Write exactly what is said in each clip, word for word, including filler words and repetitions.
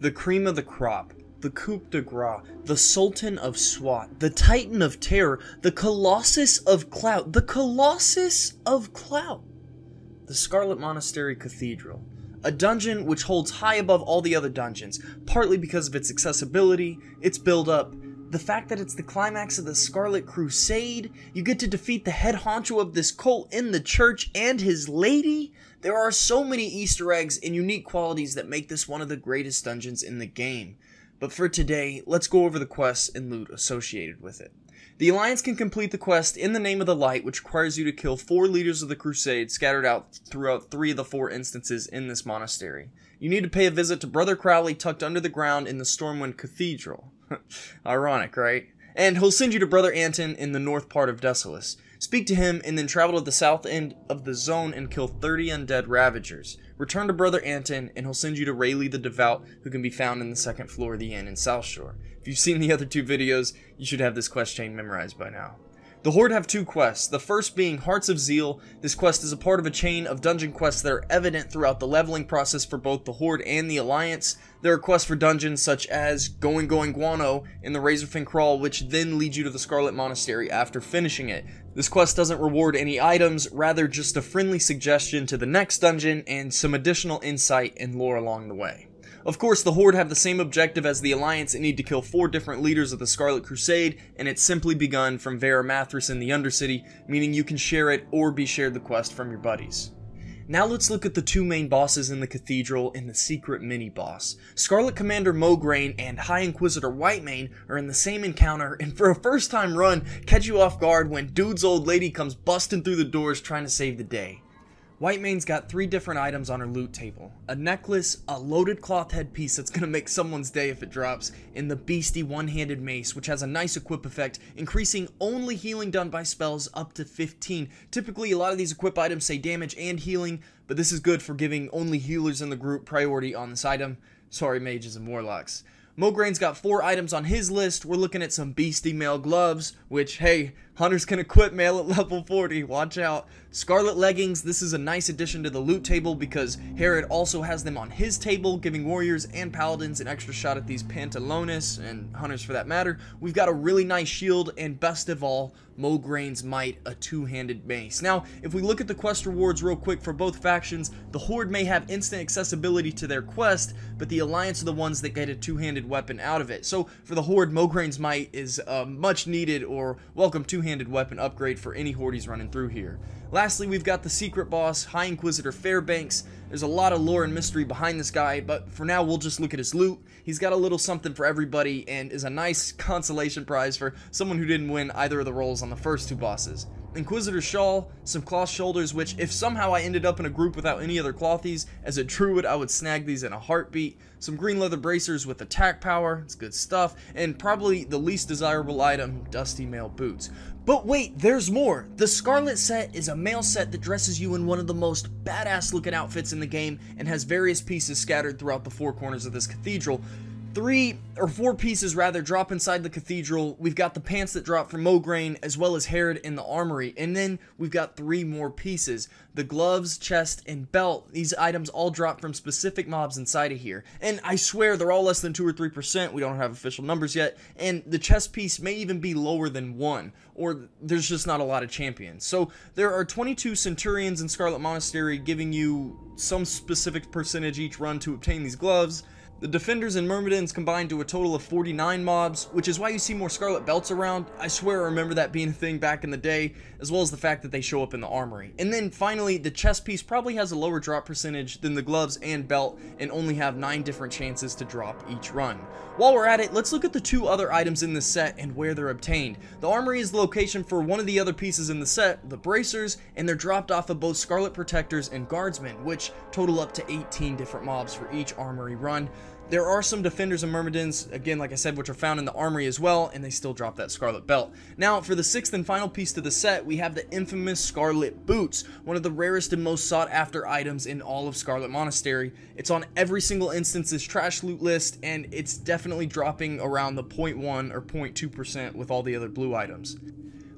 the cream of the crop, the coup de grace, the Sultan of Swat, the Titan of Terror, the Colossus of Clout, the Colossus of Clout, the Scarlet Monastery Cathedral. A dungeon which holds high above all the other dungeons, partly because of its accessibility, its build-up, the fact that it's the climax of the Scarlet Crusade, you get to defeat the head honcho of this cult in the church and his lady. There are so many Easter eggs and unique qualities that make this one of the greatest dungeons in the game. But for today, let's go over the quests and loot associated with it. The Alliance can complete the quest In the Name of the Light, which requires you to kill four leaders of the Crusade scattered out throughout three of the four instances in this monastery. You need to pay a visit to Brother Crowley tucked under the ground in the Stormwind Cathedral. Ironic, right? And he'll send you to Brother Anton in the north part of Desolace. Speak to him and then travel to the south end of the zone and kill thirty undead Ravagers. Return to Brother Anton and he'll send you to Rayleigh the Devout, who can be found in the second floor of the inn in South Shore. If you've seen the other two videos, you should have this quest chain memorized by now. The Horde have two quests, the first being Hearts of Zeal. This quest is a part of a chain of dungeon quests that are evident throughout the leveling process for both the Horde and the Alliance. There are quests for dungeons such as Going Going Guano in the Razorfin Crawl, which then leads you to the Scarlet Monastery after finishing it. This quest doesn't reward any items, rather just a friendly suggestion to the next dungeon and some additional insight and lore along the way. Of course, the Horde have the same objective as the Alliance and need to kill four different leaders of the Scarlet Crusade, and it's simply begun from Vera Mathras in the Undercity, meaning you can share it or be shared the quest from your buddies. Now let's look at the two main bosses in the Cathedral and the secret mini-boss. Scarlet Commander Mograine and High Inquisitor Whitemane are in the same encounter, and for a first time run, catch you off guard when Dude's old lady comes busting through the doors trying to save the day. Whitemane's got three different items on her loot table. A necklace, a loaded cloth headpiece that's gonna make someone's day if it drops, and the beastie one-handed mace, which has a nice equip effect, increasing only healing done by spells up to fifteen. Typically, a lot of these equip items say damage and healing, but this is good for giving only healers in the group priority on this item. Sorry, mages and warlocks. Mograine's got four items on his list. We're looking at some beastie mail gloves, which, hey, hunters can equip mail at level forty, watch out. Scarlet leggings, this is a nice addition to the loot table because Herod also has them on his table, giving warriors and paladins an extra shot at these pantalones, and hunters for that matter. We've got a really nice shield, and best of all, Mograine's Might, a two-handed mace. Now, if we look at the quest rewards real quick for both factions, the Horde may have instant accessibility to their quest, but the Alliance are the ones that get a two-handed weapon out of it. So, for the Horde, Mograine's Might is a much needed or welcome two-handed weapon upgrade for any Hordes running through here. Lastly, we've got the secret boss, High Inquisitor Fairbanks. There's a lot of lore and mystery behind this guy, but for now we'll just look at his loot. He's got a little something for everybody and is a nice consolation prize for someone who didn't win either of the roles on the first two bosses. Inquisitor Shawl, some cloth shoulders, which if somehow I ended up in a group without any other clothies, as a druid I would snag these in a heartbeat. Some green leather bracers with attack power, it's good stuff, and probably the least desirable item, dusty mail boots. But wait, there's more! The Scarlet set is a mail set that dresses you in one of the most badass looking outfits in the game and has various pieces scattered throughout the four corners of this cathedral. Three, or four pieces rather, drop inside the cathedral. We've got the pants that drop from Mograine, as well as Herod in the armory. And then we've got three more pieces. The gloves, chest, and belt. These items all drop from specific mobs inside of here. And I swear they're all less than two or three percent. We don't have official numbers yet. And the chest piece may even be lower than one. Or there's just not a lot of champions. So there are twenty-two Centurions in Scarlet Monastery, giving you some specific percentage each run to obtain these gloves. The Defenders and Myrmidons combine to a total of forty-nine mobs, which is why you see more Scarlet Belts around. I swear I remember that being a thing back in the day, as well as the fact that they show up in the armory. And then finally, the chest piece probably has a lower drop percentage than the gloves and belt, and only have nine different chances to drop each run. While we're at it, let's look at the two other items in this set and where they're obtained. The armory is the location for one of the other pieces in the set, the bracers, and they're dropped off of both Scarlet Protectors and Guardsmen, which total up to eighteen different mobs for each armory run. There are some Defenders and Myrmidons, again, like I said, which are found in the armory as well, and they still drop that Scarlet Belt. Now, for the sixth and final piece to the set, we have the infamous Scarlet Boots, one of the rarest and most sought-after items in all of Scarlet Monastery. It's on every single instance's trash loot list, and it's definitely dropping around the zero point one or zero point two percent with all the other blue items.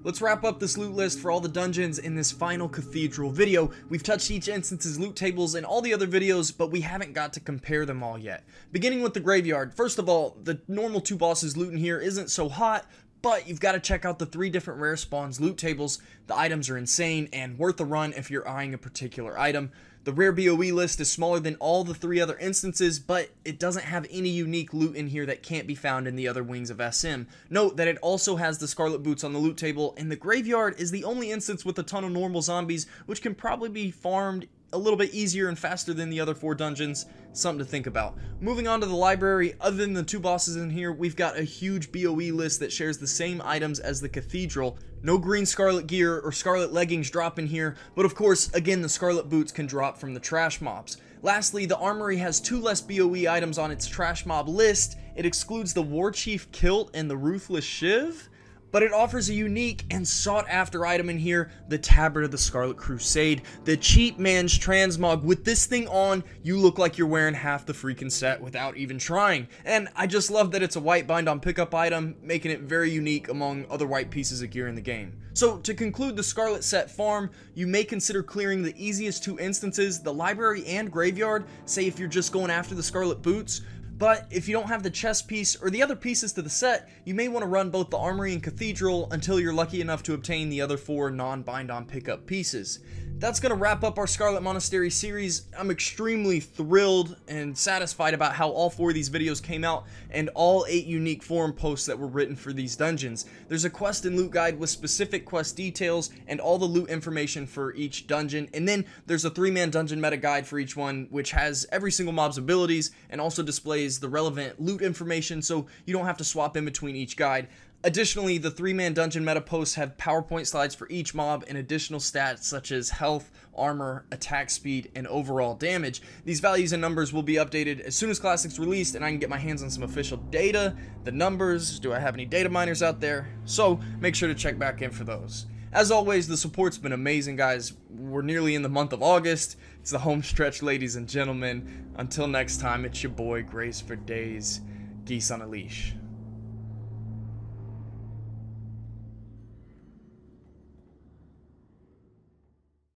Let's wrap up this loot list for all the dungeons in this final cathedral video. We've touched each instance's loot tables in all the other videos, but we haven't got to compare them all yet. Beginning with the graveyard, first of all, the normal two bosses loot in here isn't so hot, but you've got to check out the three different rare spawns loot tables. The items are insane and worth a run if you're eyeing a particular item. The rare B O E list is smaller than all the three other instances, but it doesn't have any unique loot in here that can't be found in the other wings of S M. Note that it also has the Scarlet Boots on the loot table, and the graveyard is the only instance with a ton of normal zombies, which can probably be farmed a little bit easier and faster than the other four dungeons. Something to think about. Moving on to the library, other than the two bosses in here, we've got a huge B O E list that shares the same items as the cathedral. No green scarlet gear or scarlet leggings drop in here, but of course, again, the Scarlet Boots can drop from the trash mobs. Lastly, the armory has two less B O E items on its trash mob list. It excludes the War Chief Kilt and the Ruthless Shiv, but it offers a unique and sought after item in here, the Tabard of the Scarlet Crusade, the cheap man's transmog. With this thing on, you look like you're wearing half the freaking set without even trying. And I just love that it's a white bind on pickup item, making it very unique among other white pieces of gear in the game. So to conclude the Scarlet set farm, you may consider clearing the easiest two instances, the library and graveyard, say if you're just going after the Scarlet Boots. But if you don't have the chest piece or the other pieces to the set, you may want to run both the armory and cathedral until you're lucky enough to obtain the other four non-bind on pickup pieces. That's going to wrap up our Scarlet Monastery series. I'm extremely thrilled and satisfied about how all four of these videos came out and all eight unique forum posts that were written for these dungeons. There's a quest and loot guide with specific quest details and all the loot information for each dungeon, and then there's a three-man dungeon meta guide for each one, which has every single mob's abilities and also displays the relevant loot information so you don't have to swap in between each guide. Additionally, the three-man dungeon meta posts have PowerPoint slides for each mob and additional stats such as health, armor, attack speed, and overall damage. These values and numbers will be updated as soon as Classic's released and I can get my hands on some official data. The numbers, do I have any data miners out there? So make sure to check back in for those. As always, the support's been amazing, guys. We're nearly in the month of August. It's the home stretch, ladies and gentlemen. Until next time, it's your boy, Grace for Days, Geese on a Leash.